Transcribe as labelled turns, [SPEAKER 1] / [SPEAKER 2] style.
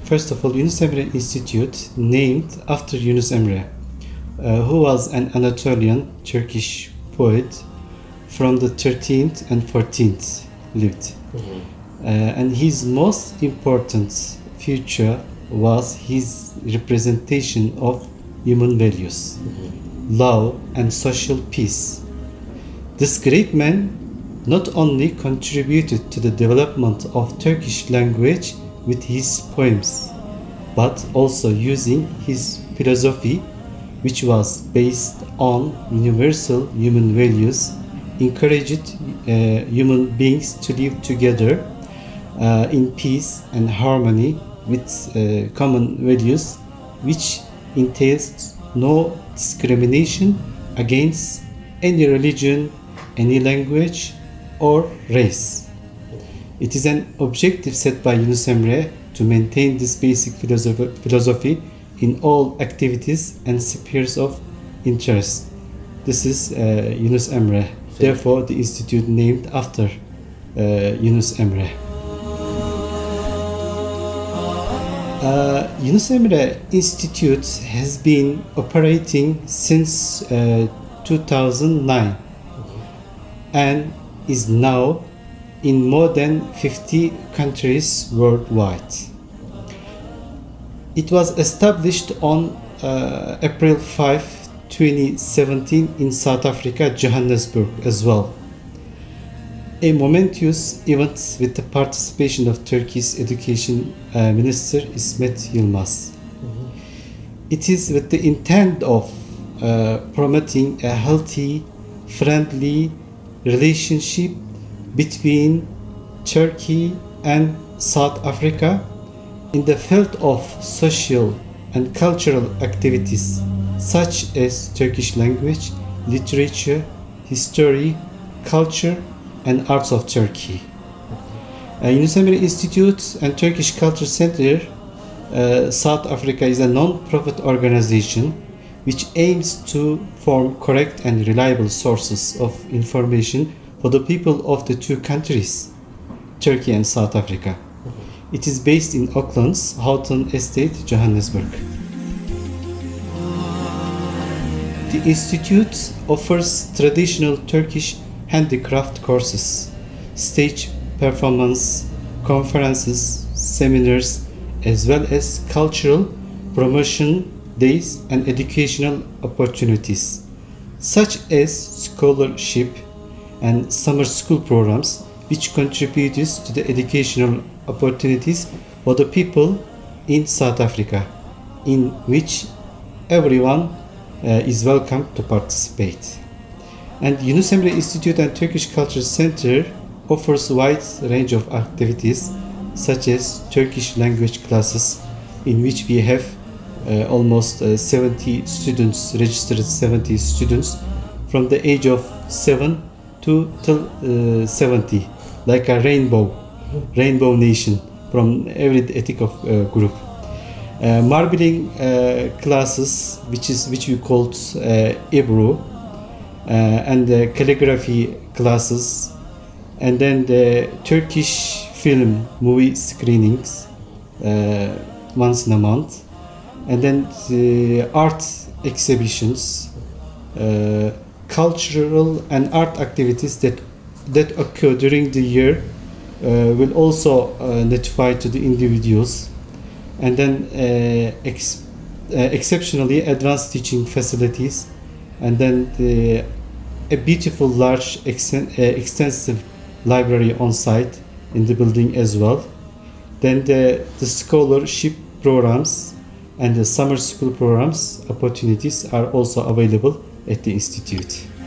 [SPEAKER 1] First of all, Yunus Emre Institute, named after Yunus Emre, who was an Anatolian Turkish poet from the 13th and 14th lived. And his most important feature was his representation of human values, love and social peace. This great man not only contributed to the development of Turkish language with his poems, but also using his philosophy, which was based on universal human values, encouraged human beings to live together in peace and harmony with common values, which entails no discrimination against any religion, any language or race. It is an objective set by Yunus Emre to maintain this basic philosophy in all activities and spheres of interest. This is Yunus Emre. Therefore, the institute named after Yunus Emre. Yunus Emre Institute has been operating since 2009 and is now in more than 50 countries worldwide. It was established on April 5, 2017 in South Africa, Johannesburg as well. A momentous event with the participation of Turkey's Education Minister İsmet Yılmaz. It is with the intent of promoting a healthy, friendly relationship between Turkey and South Africa in the field of social and cultural activities such as Turkish language, literature, history, culture, and arts of Turkey. Yunus Emre Institute and Turkish Culture Center South Africa is a non-profit organization which aims to form correct and reliable sources of information for the people of the two countries, Turkey and South Africa. It is based in Auckland's Houghton Estate, Johannesburg. The institute offers traditional Turkish handicraft courses, stage performance, conferences, seminars, as well as cultural promotion days and educational opportunities, such as scholarship and summer school programs, which contributes to the educational opportunities for the people in South Africa, in which everyone is welcome to participate. And Yunus Emre Institute and Turkish Culture Center offers a wide range of activities such as Turkish language classes, in which we have almost 70 students, registered 70 students from the age of 7 to till 70, like a rainbow nation from every ethnic of group. Marbling classes, which we called Ebru, and the calligraphy classes, and then the Turkish film movie screenings once in a month, and then the art exhibitions, cultural and art activities that occur during the year will also notify to the individuals, and then exceptionally advanced teaching facilities, and then a beautiful, large, extensive library on site in the building as well. Then the scholarship programs and the summer school programs opportunities are also available at the institute.